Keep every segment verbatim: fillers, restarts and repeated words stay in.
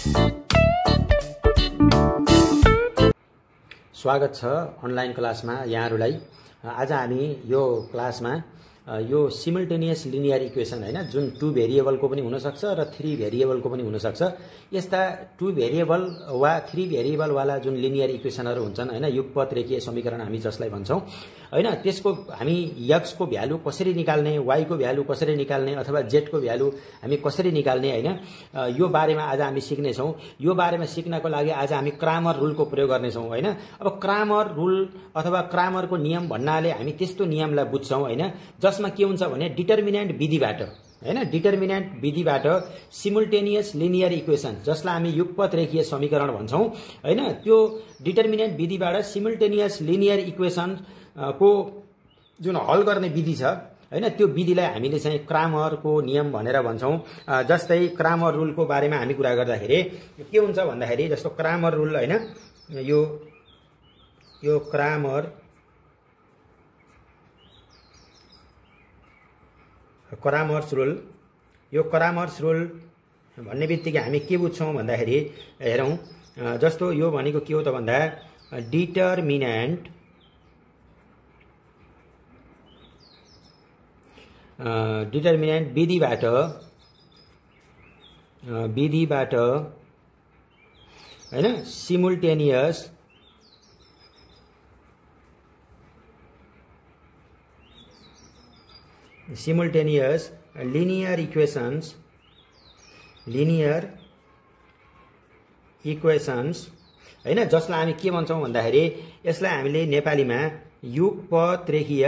स्वागत छ अनलाइन क्लासमा यहाँहरुलाई। आज हामी यो क्लासमा यो सिमल्टेनियस लिनियर इक्वेसन हैन जुन टु भेरिएबलको पनि हुन सक्छ र थ्री भेरिएबलको पनि हुन सक्छ। यस्ता टु भेरिएबल वा थ्री भेरिएबल वाला जुन लिनियर इक्वेसनहरु हुन्छन् हैन युगपत रेखीय समीकरण हामी जसलाई भन्छौं हैन त्यसको हामी x को भ्यालु कसरी निकाल्ने, y को भ्यालु कसरी निकाल्ने अथवा z को भ्यालु हामी कसरी निकाल्ने हैन यो बारेमा आज हामी सिक्ने छौं। यो बारेमा सिक्नको लागि आज हामी क्रामर रुलको प्रयोग गर्ने छौं हैन। अब क्रामर रुल अथवा क्रामरको नियम भन्नाले हामी त्यस्तो नियमलाई बुझ्छौं हैन जसमा के हुन्छ भने डिटर्मिनेन्ट विधिबाट हैन डिटर्मिनेन्ट विधिबाट सिमल्टेनियस लिनियर इक्वेसन जसलाई हामी युगपत रेखीय समीकरण भन्छौं हैन त्यो डिटर्मिनेन्ट विधिबाट सिमल्टेनियस लिनियर इक्वेसन को जुन हल गर्ने विधि छ हैन त्यो विधिलाई हामीले चाहिँ क्रामरको नियम भनेर भन्छौं। जस्तै क्रामर रुलको बारेमा हामी कुरा गर्दाखेरि के हुन्छ भन्दाखेरि जस्तो क्रामर रुल हैन यो यो क्रामर क्रामर्स रुल यो क्रामर्स रुल भन्ने बित्तिकै हामी के बुझ्छौं भन्दाखेरि हेरौं जस्तो यो भनेको के हो त भन्दा डिटर्मिनेन्ट डिटर्मिनेन्ट विधिबाट विधिबाट हैन simultaneous simultaneous linear equations linear equations हैन जसलाई हामी के भन्छौं भन्दाखेरि यसलाई हामीले नेपालीमा युगपत रेखीय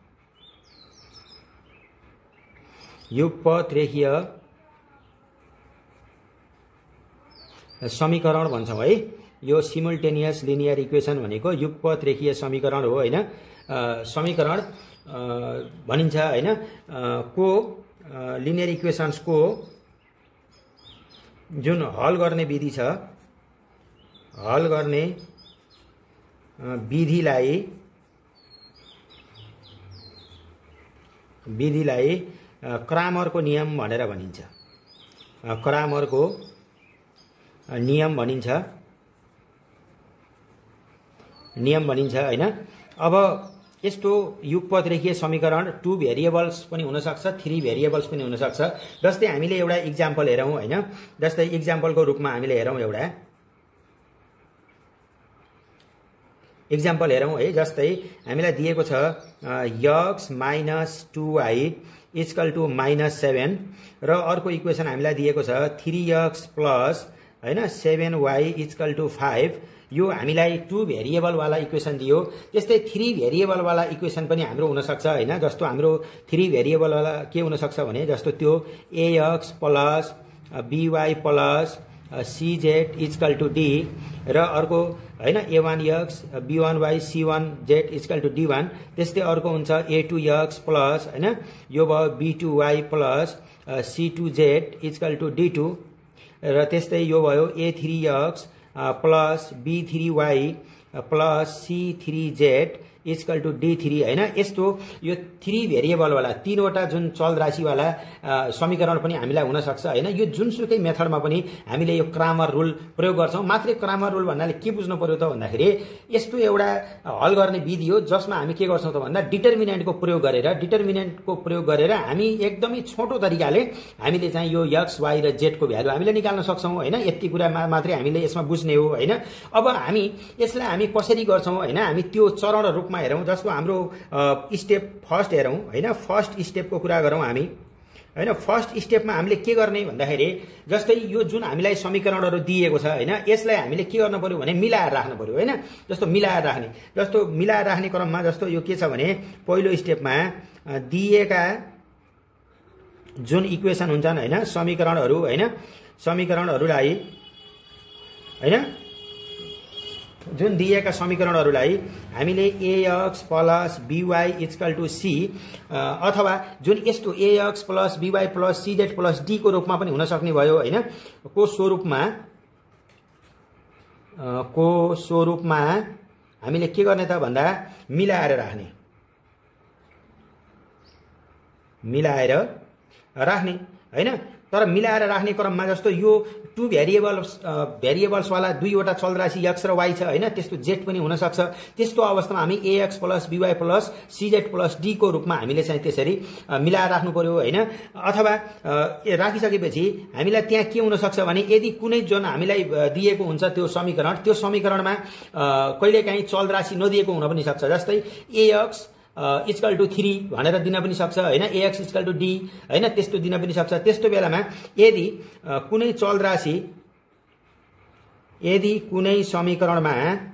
युगपत रेखीय समीकरण भन्छौं है। यो सिमल्टेनियस लिनियर इक्वेसन भनेको युगपत रेखीय समीकरण हो हैन समीकरण भनिन्छ हैन को लिनियर इक्वेशन्स को जुन हल गर्ने विधि छ हल गर्ने विधिलाई विधिलाई क्रामरको नियम भनेर भनिन्छ। क्रामरको नियम भनिन्छ नियम भनिन्छ हैन। अब यस्तो युगपत रेखीय समीकरण टु भेरिएबल्स पनि हुन सक्छ थ्री भेरिएबल्स पनि हुन सक्छ। जस्तै हामीले एउटा एक्जाम्पल हेरौं हैन जस्तै एक्जाम्पलको रूपमा हामीले हेरौं एउटा एक्जाम्पल हेरौं है। जस्तै हामीलाई दिएको छ x minus two y equal to minus seven र अर्को इक्वेसन हामीलाई दिएको छ थ्री एक्स प्लस हैन seven y equal to five. यो हामीलाई टु भेरिएबल वाला इक्वेसन दियो। त्यस्तै थ्री भेरिएबल वाला इक्वेसन पनि हाम्रो हुन सक्छ हैन जस्तो हाम्रो थ्री भेरिएबल वाला के हुन सक्छ भने जस्तो त्यो ax plus by plus cz equal to d र अर्को हैन a one x b one y c one z equal to d one. त्यस्तै अर्को हुन्छ a टू x प्लस हैन यो भयो b two y plus c two z equal to d two र त्यस्तै यो भयो a three x plus b three y plus c three z equal to d three हैन। यस्तो यो थ्री भेरिएबल वाला तीनवटा जुन चलराशि वाला समीकरण पनि हामीलाई हुन सक्छ हैन। यो जुनसुकै मेथडमा पनि हामीले यो क्रामर रुल प्रयोग गर्छौं। मात्रै क्रामर रुल भन्नाले के बुझ्नु पर्यो त भन्दाखेरि यस्तो एउटा हल गर्ने विधि हो जसमा हामी के गर्छौं त भन्दा डिटर्मिनेन्टको प्रयोग गरेर डिटर्मिनेन्टको प्रयोग गरेर हामी एकदमै छोटो तरिकाले हामीले चाहिँ यो x y र z को भ्यालु हामीले निकाल्न सक्छौं हैन। यति कुरा मात्रै हामीले यसमा बुझ्ने हो हैन। अब हामी यसलाई हामी कसरी गर्छौं हैन हामी त्यो चरण रूपमा हेरौं। जस्तो हाम्रो स्टेप फर्स्ट हेरौं हैन फर्स्ट स्टेपको कुरा गरौं हामी हैन। फर्स्ट स्टेपमा हामीले के गर्ने भन्दाखेरि जस्तै यो जुन हामीलाई समीकरणहरु दिएको छ हैन यसलाई हामीले के गर्न पर्यो भने मिलाएर राख्न पर्यो हैन। जस्तो मिलाएर राख्ने जस्तो मिलाएर राख्ने क्रममा जस्तो यो के छ भने पहिलो स्टेपमा दिएका जुन इक्वेसन हुन्छन् हैन समीकरणहरु हैन समीकरणहरुलाई हैन जुन दिएका समीकरणहरुलाई हामीले ax plus by equal to c अथवा जुन यस्तो ax plus by plus cz plus d को रूपमा पनि हुन सक्ने भयो हैन को स्वरूपमा को स्वरूपमा हामीले के गर्ने त भन्दा मिलाएर राख्ने मिलाएर राख्ने हैन। तर मिलाएर राख्ने क्रममा जस्तो यो टु भेरिएबल्स भेरिएबल्सवाला दुईवटा चलराशि एक्स र वाई छ होइन, त्यस्तो जेड पनि हुनसक्छ। त्यस्तो अवस्थामा हामी एएक्स प्लस बिवाई प्लस सिजेड प्लस डीको रूपमा हामीले चाहिँ त्यसरी मिलाएर राख्नु पर्यो होइन। अथवा राखिसकेपछि हामीलाई त्यहाँ के हुनसक्छ भने यदि कुनै जुन हामीलाई दिएको हुन्छ त्यो समीकरण, त्यो समीकरणमा कहिलेकाहीँ चलराशि नदिएको हुन पनि सक्छ। जस्तै एएक्स इक्वल टू थ्री भनेर दिन पनि सक्छ होइन, एएक्स इक्वल टू डी होइन, त्यस्तो दिन पनि सक्छ। त्यस्तो बेलामा यदि कुनै चलराशि यदि कुनै समीकरणमा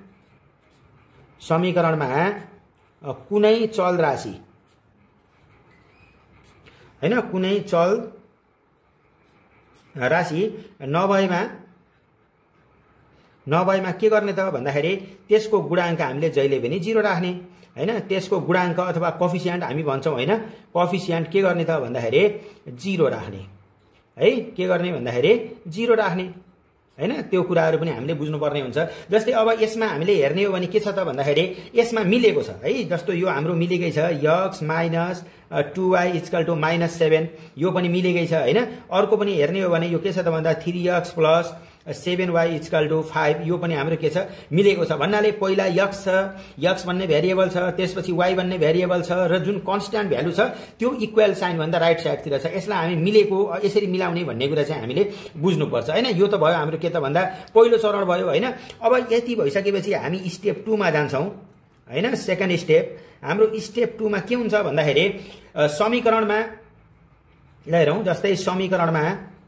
समीकरणमा कुनै चलराशि होइन, कुनै चल राशि नभएमा नभएमा के गर्ने त भन्दाखेरि त्यसको गुणाङ्क हामीले जहिले पनि जिरो राख्ने होइन। त्यसको गुणाङ्क अथवा कोफिसिएन्ट हामी भन्छौँ होइन, कोफिसिएन्ट के गर्ने त भन्दाखेरि जिरो राख्ने है। के गर्ने भन्दाखेरि जिरो राख्ने होइन। त्यो कुराहरू पनि हामीले बुझ्नुपर्ने हुन्छ। जस्तै अब यसमा हामीले हेर्ने हो भने के छ त भन्दाखेरि यसमा मिलेको छ है। जस्तो यो हाम्रो मिलेकै छ x minus two y equal to minus seven, यो पनि मिलेकै छ होइन। अर्को पनि हेर्ने हो भने यो के छ त भन्दा three x plus seven y equal to five, यो पनि हाम्रो के छ मिलेको छ। भन्नाले पहिला एक्स छ, एक्स भन्ने भेरिएबल छ, त्यसपछि वाई भन्ने भेरिएबल छ र जुन कन्स्ट्यान्ट भ्यालु छ त्यो इक्वल साइन भन्दा राइट साइडतिर छ। यसलाई हामी मिलेको यसरी मिलाउने भन्ने कुरा चाहिँ हामीले बुझ्नुपर्छ होइन। यो त भयो हाम्रो के त भन्दा पहिलो चरण भयो होइन। अब यति भइसकेपछि हामी स्टेप टूमा जान्छौँ होइन। सेकेन्ड स्टेप हाम्रो स्टेप टूमा के हुन्छ भन्दाखेरि समीकरणमा हेरौँ। जस्तै समीकरणमा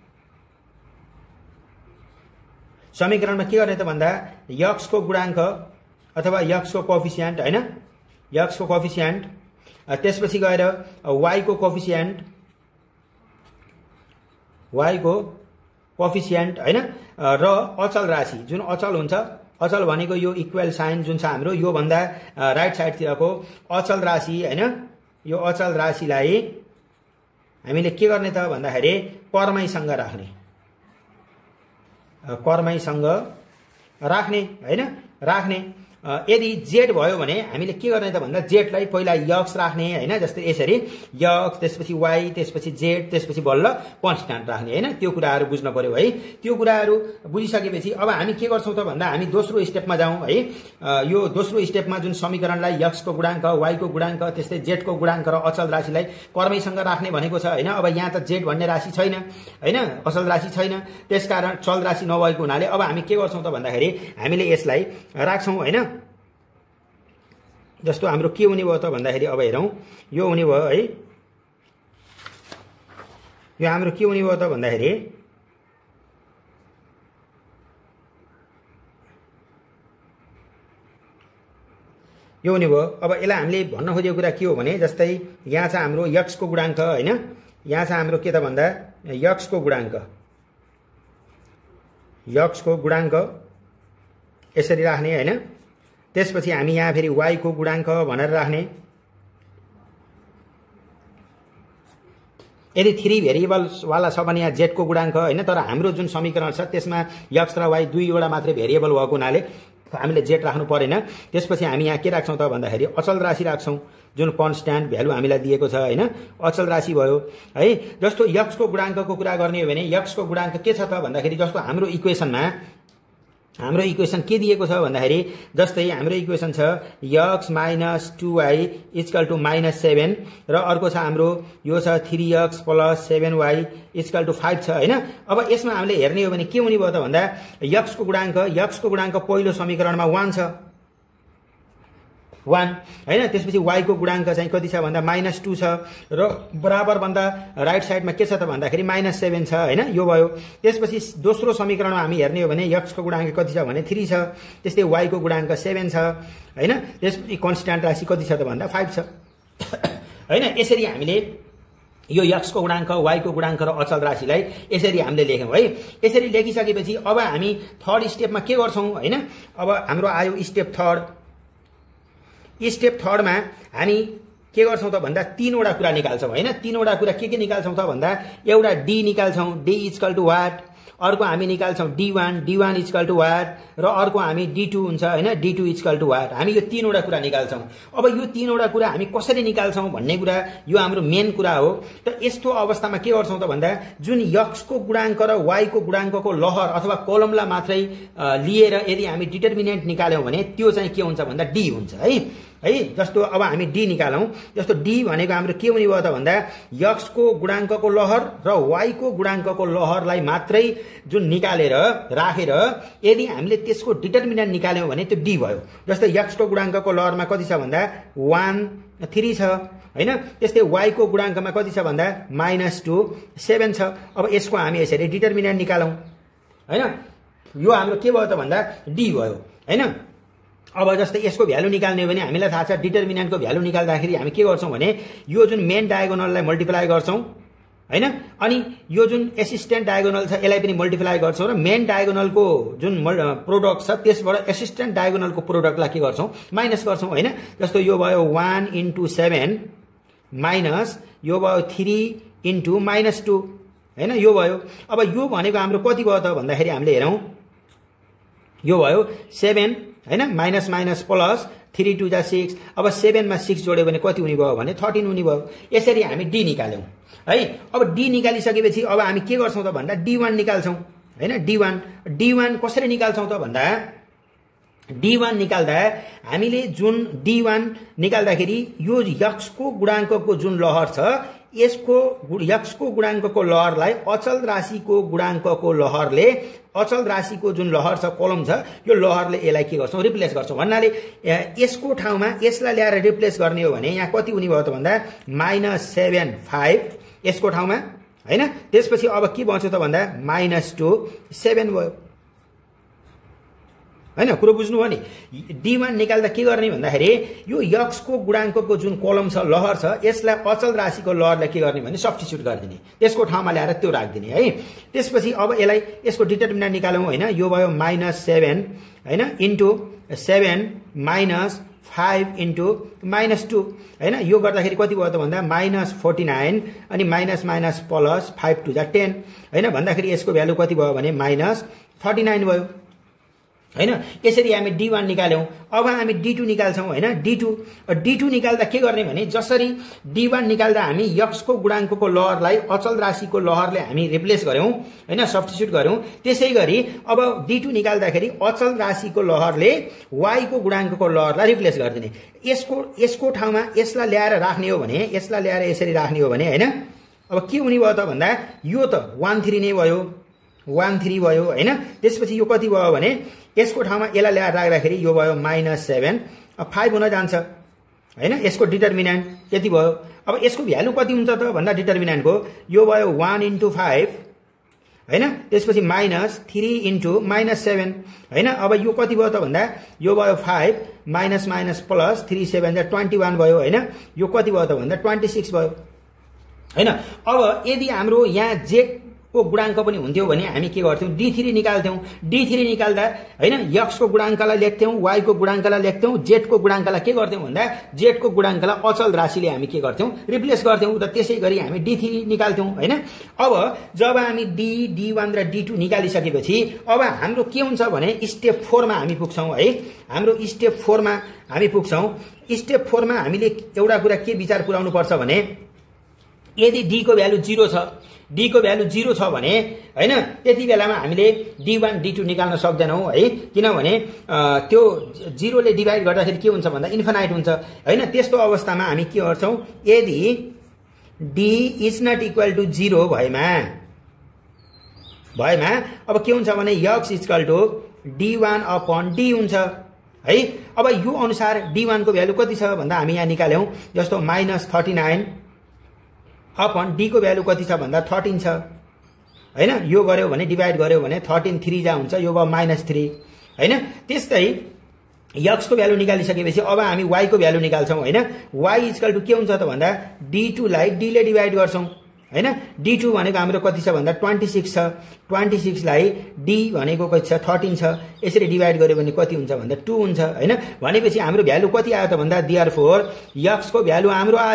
समीकरणमा के गर्ने त भन्दा एक्स को गुणाङ्क अथवा एक्स को कोफिसिएन्ट होइन, एक्स को कोफिसिएन्ट, त्यसपछि गएर वाई को कोफिसिएन्ट वाई को कोफिसिएन्ट होइन र अचल राशि जुन अचल हुन्छ, अचल भनेको यो इक्वल साइन जुन छ हाम्रो यो भन्दा राइट साइडतिरको अचल राशि होइन। यो अचल राशिलाई हामीले के गर्ने त भन्दाखेरि कर्मैसँग राख्ने कर्मैसँग राख्ने होइन राख्ने। यदि जेड भयो भने हामीले के गर्ने त भन्दा जेडलाई पहिला एक्स राख्ने होइन। जस्तै यसरी एक्स, त्यसपछि वाई, त्यसपछि जेड, त्यसपछि बल्ल कन्स्ट्यान्ट राख्ने होइन। त्यो कुराहरू बुझ्न पर्यो है। त्यो कुराहरू बुझिसकेपछि अब हामी के गर्छौँ त भन्दा हामी दोस्रो स्टेपमा जाउँ है। यो दोस्रो स्टेपमा जुन समीकरणलाई एक्सको गुणाङ्क, वाईको गुणाङ्क, त्यस्तै जेडको गुणाङ्क र अचल राशिलाई कर्मैसँग राख्ने भनेको छ होइन। अब यहाँ त जेड भन्ने राशि छैन होइन, अचल राशि छैन, त्यसकारण चल राशि नभएको हुनाले अब हामी के गर्छौँ त भन्दाखेरि हामीले यसलाई राख्छौँ होइन। जस्तो हाम्रो के हुने भयो त भन्दाखेरि अब हेरौँ, यो हुने भयो है। यो हाम्रो के हुने भयो त भन्दाखेरि यो हुने भयो। अब यसलाई हामीले भन्न खोजेको कुरा के हो भने जस्तै यहाँ चाहिँ हाम्रो एक्सको गुणाङ्क होइन, यहाँ चाहिँ हाम्रो के त भन्दा एक्सको गुणाङ्क एक्सको गुणाङ्क यसरी राख्ने होइन। त्यसपछि हामी यहाँ फेरि वाई को गुणाङ्क भनेर राख्ने। यदि थ्री भेरिएबल्सवाला छ भने यहाँ जेडको गुणाङ्क होइन। तर हाम्रो जुन समीकरण छ त्यसमा एक्स र वाई दुईवटा मात्रै भेरिएबल भएको हुनाले हामीले जेड राख्नु परेन। त्यसपछि हामी यहाँ के राख्छौँ त भन्दाखेरि अचल राशि राख्छौँ जुन कन्स्ट्यान्ट भ्यालु हामीलाई दिएको छ होइन, अचल राशि भयो है। जस्तो एक्सको गुणाङ्कको कुरा गर्ने हो भने एक्सको गुणाङ्क के छ त भन्दाखेरि जस्तो हाम्रो इक्वेसनमा हाम्रो इक्वेसन के दिएको छ भन्दाखेरि जस्तै हाम्रो इक्वेसन छ x minus two y equal to minus seven र अर्को छ हाम्रो यो छ three x plus seven y equal to five छ होइन। अब यसमा हामीले हेर्ने हो भने के हुने भयो त भन्दा एक्सको गुणाङ्क एक्सको गुणाङ्क पहिलो समीकरणमा वान छ वान होइन। त्यसपछि वाईको गुणाङ्क चाहिँ कति छ भन्दा माइनस टू छ र बराबर भन्दा राइट साइडमा के छ त भन्दाखेरि माइनस सेभेन छ होइन, यो भयो। त्यसपछि दोस्रो समीकरणमा हामी हेर्ने हो भने एक्सको गुणाङ्क कति छ भने थ्री छ, त्यस्तै वाईको गुणाङ्क सेभेन छ होइन। त्यसपछि कन्स्ट्यान्ट राशि कति छ त भन्दा फाइभ छ होइन। यसरी हामीले यो एक्सको गुणाङ्क, वाईको गुणाङ्क र अचल राशिलाई यसरी हामीले लेख्यौँ है। यसरी लेखिसकेपछि अब हामी थर्ड स्टेपमा के गर्छौँ होइन। अब हाम्रो आयो स्टेप थर्ड। स्टेप थर्डमा हामी के गर्छौँ त भन्दा तीनवटा कुरा निकाल्छौँ होइन। तीनवटा कुरा के के निकाल्छौँ त भन्दा एउटा डी निकाल्छौँ, डी इक्वल टू वाट, अर्को हामी निकाल्छौँ d one d one equal to what र अर्को हामी डी टू हुन्छ हैन d two equal to what हामी यो तीनवटा कुरा निकाल्छौँ अब यो तीनवटा कुरा हामी कसरी निकाल्छौँ भन्ने कुरा यो हाम्रो मेन कुरा हो त यस्तो अवस्थामा के गर्छौँ त भन्दा जुन x को गुणाङ्क र y को गुणाङ्कको लहर अथवा कोलमलाई मात्रै लिएर यदि हामी डिटर्मिनेन्ट निकाल्यौँ भने त्यो चाहिँ के हुन्छ भन्दा d हुन्छ है है जस्तो अब हामी d निकालौं जस्तो d भनेको हाम्रो के हुने भयो त भन्दा x को गुणाङ्कको लहर र y को गुणाङ्कको लहरलाई मात्रै जुन निकालेर राखेर यदि हामीले त्यसको डिटर्मिनेन्ट निकाल्यौं भने त्यो d भयो जस्तो x को गुणाङ्कको लहरमा कति छ भन्दा one three छ हैन त्यस्तै y को गुणाङ्कमा कति छ भन्दा minus two seven छ अब यसको हामी यसरी डिटर्मिनेन्ट निकालौं हैन यो हाम्रो के भयो त भन्दा d भयो हैन अब जस्तै यसको भ्यालु निकाल्ने हो भने हामीलाई थाहा छ डिटर्मिनेन्टको भ्यालु निकाल्दाखेरि हामी के गर्छौं भने यो जुन मेन डायगोनललाई मल्टिप्लाई गर्छौं हैन अनि यो जुन एसिस्टेन्ट डायगोनल छ यसलाई पनि मल्टिप्लाई गर्छौं र मेन डायगोनलको जुन प्रोडक्ट छ त्यसबाट एसिस्टेन्ट डायगोनलको प्रोडक्टलाई के गर्छौं माइनस गर्छौं हैन जस्तो यो भयो one into seven माइनस यो भयो three into minus two हैन यो भयो अब यो भनेको हाम्रो कति भयो त भन्दाखेरि हामीले हेरौं यो भयो seven हैन minus minus plus three two जा six अब seven मा six जोड्यो भने कति हुने भयो भने thirteen हुने भयो यसरी हामी d निकाल्यौं है अब d निकालिसकेपछि अब हामी के गर्छौं त भन्दा d one निकाल्छौं हैन d one d one कसरी निकाल्छौं त भन्दा d one निकाल्दा हामीले जुन d one निकाल्दाखेरि यो x को गुणाङ्कको जुन लहर छ यसको x को गुणाङ्कको लहरलाई अचल राशिको गुणाङ्कको लहरले अचल राशिको जुन लहर छ कोलम छ यो लहरले यसलाई के गर्छौं रिप्लेस गर्छौं भन्नाले यसको ठाउँमा यसलाई ल्याएर रिप्लेस गर्ने हो भने यहाँ कति हुने भयो त भन्दा minus seven five यसको ठाउँमा हैन त्यसपछि अब के बच्यो त भन्दा minus two seven भयो हैन कुरो बुझ्नु हो नि d one निकाल्दा के गर्ने भन्दाखेरि यो x को गुणाङ्कको जुन कोलम छ लहर छ यसलाई अचल राशिको लहरलाई के गर्ने भने सब्स्टिट्युट गरिदिने त्यसको ठाउँमा ल्याएर त्यो राख्दिने है त्यसपछि अब यसलाई यसको डिटर्मिनेन्ट निकालौं हैन यो भयो minus seven हैन into seven minus five into minus two हैन यो गर्दाखेरि कति भयो त भन्दा minus forty-nine अनि minus minus plus five two जा ten हैन भन्दाखेरि यसको भ्यालु कति भयो भने minus thirty-nine भयो हैन यसरी हामी d one निकाल्यौं अब हामी d two निकाल्छौं हैन d two d two निकाल्दा के गर्ने भने जसरी d one निकाल्दा हामी x को गुणाङ्कको लहरलाई अचल राशिको लहरले हामी रिप्लेस गर्यौं हैन सब्स्टिट्युट गर्यौं त्यसैगरी अब d two निकाल्दाखेरि अचल राशिको लहरले y को गुणाङ्कको लहरलाई रिप्लेस गर्दिने यसको यसको ठाउँमा यसलाई ल्याएर राख्ने हो भने यसलाई ल्याएर यसरी राख्ने हो भने हैन अब के हुने भयो त भन्दा यो त one three नै भयो one three भयो हैन त्यसपछि यो कति भयो भने यसको ठाउँमा यसलाई ल्याएर राख्दाखेरि यो भयो minus seven अब five हुन जान्छ हैन यसको डिटर्मिनेन्ट यति भयो अब यसको भ्यालु कति हुन्छ त भन्दा डिटर्मिनेन्टको यो भयो one into five हैन त्यसपछि minus three into minus seven हैन अब यो कति भयो त भन्दा यो भयो five minus minus plus three seven जा twenty-one भयो हैन यो कति भयो त भन्दा twenty-six भयो हैन अब यदि हाम्रो यहाँ z को गुणाङ्क पनि हुन्थ्यो भने हामी के गर्थ्यौं d three निकाल्थ्यौं d three निकाल्दा हैन x को गुणाङ्कलाई लेख्थ्यौं y को गुणाङ्कलाई लेख्थ्यौं z को गुणाङ्कलाई के गर्थ्यौं भन्दा z को गुणाङ्कलाई अचल राशिले हामी के गर्थ्यौं रिप्लेस गर्थ्यौं र त्यसैगरी हामी d three निकाल्थ्यौं हैन अब जब हामी d d one र d two निकालिसकेपछि अब हाम्रो के हुन्छ भने स्टेप four मा हामी पुग्छौं है हाम्रो स्टेप four मा हामी पुग्छौं स्टेप four मा हामीले एउटा कुरा के विचार पुर्याउनु पर्छ भने यदि d को भ्यालु zero छ d को भ्यालु zero छ भने हैन त्यति बेलामा हामीले d one d two निकाल्न सक्दैनौं है किनभने त्यो zero ले डिवाइड गर्दाखेरि के हुन्छ भन्दा इन्फिनाइट हुन्छ हैन त्यस्तो अवस्थामा हामी के गर्छौं यदि d is not equal to zero भएमा भएमा अब के हुन्छ भने x is equal to d one upon d हुन्छ है अब यो अनुसार d one को भ्यालु कति छ भन्दा हामी यहाँ निकाल्यौं जस्तो minus thirty-nine अपन d को भ्यालु कति छ भन्दा thirteen छ हैन यो गर्यो भने डिवाइड गर्यो भने thirteen three जा हुन्छ यो भयो minus three हैन त्यस्तै x को भ्यालु निकालिसकेपछि अब हामी y को भ्यालु निकाल्छौं हैन y इक्वल टु के हुन्छ त भन्दा d two लाई d ले डिवाइड गर्छौं हैन d two भनेको हाम्रो कति छ भन्दा twenty-six छ twenty-six लाई d भनेको कति छ thirteen छ यसरी डिवाइड गर्यो भने कति हुन्छ भन्दा two हुन्छ हैन भनेपछि हाम्रो भ्यालु कति आयो त भन्दा therefore x को भ्यालु हाम्रो आयो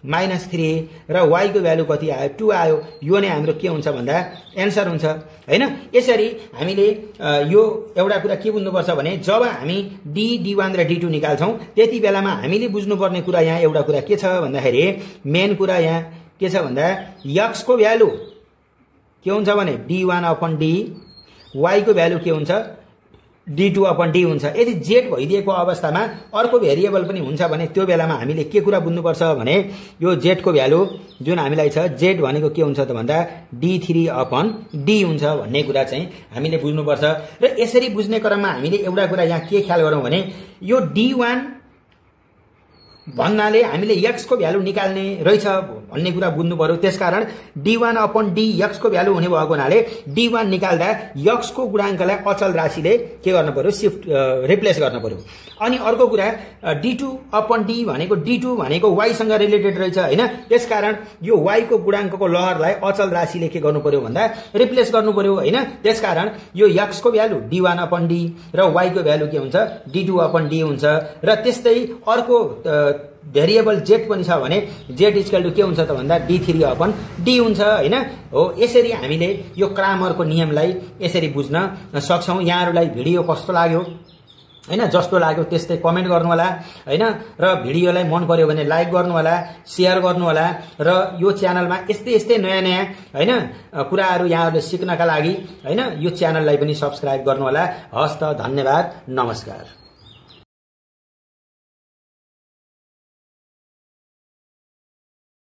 माइनस थ्री र वाईको भ्यालु कति आयो टू आयो। यो नै हाम्रो के हुन्छ भन्दा एन्सर हुन्छ हैन। यसरी हामीले यो एउटा कुरा के बुझ्नुपर्छ भने जब हामी डी डी वान र डी टू निकाल्छौं त्यति बेलामा हामीले बुझ्नुपर्ने कुरा यहाँ एउटा कुरा के छ भन्दाखेरि मेन कुरा यहाँ के छ भन्दा x को भ्यालु के हुन्छ भने d one upon d, y को भ्यालु के हुन्छ डी टू अपन डी हुन्छ। यदि z भइदिएको अवस्थामा अर्को भेरिएबल पनि हुन्छ भने त्यो बेलामा हामीले के कुरा बुझ्नुपर्छ भने यो z को भ्यालु जुन हामीलाई छ z भनेको के हुन्छ त भन्दा डी थ्री अपन d हुन्छ भन्ने कुरा चाहिँ हामीले बुझ्नुपर्छ। र यसरी बुझ्ने क्रममा हामीले एउटा कुरा यहाँ के ख्याल गरौँ भने यो डी वान भन्नाले हामीले x को भ्यालु निकाल्ने रहेछ भन्ने कुरा बुझ्नु पर्यो। त्यसकारण d one upon d x को भ्यालु हुने भएको हुनाले डी वान निकाल्दा x को गुणाङ्कलाई अचल राशिले के गर्न पर्यो शिफ्ट रिप्लेस गर्न पर्यो। अनि अर्को कुरा डी टू अपन डी भनेको डी टू भनेको y सँग रिलेटेड रहेछ हैन। त्यसकारण यो y को गुणाङ्कको लहरलाई अचल राशिले के गर्नु पर्यो भन्दा रिप्लेस गर्नु पर्यो हैन। त्यसकारण यो x को value d one upon d र y को भ्यालु के हुन्छ डी टू अपन डी हुन्छ। र त्यस्तै अर्को भेरिएबल z पनि छ भने z इक्वल टु के हुन्छ त भन्दा डी थ्री अपन d हुन्छ हैन। हो यसरी हामीले यो क्रामरको नियमलाई यसरी बुझ्न सक्छौं। यहाँहरुलाई भिडियो कस्तो लाग्यो हैन जस्तो लाग्यो त्यस्तै कमेन्ट गर्नु होला हैन। र भिडियोलाई मन पर्यो भने लाइक गर्नु होला, शेयर गर्नु होला र यो च्यानलमा यस्तै यस्तै नयाँ नयाँ हैन कुराहरु यहाँहरुले सिक्नका लागि हैन यो च्यानललाई पनि सब्स्क्राइब गर्नु होला। हस्त धन्यवाद, नमस्कार।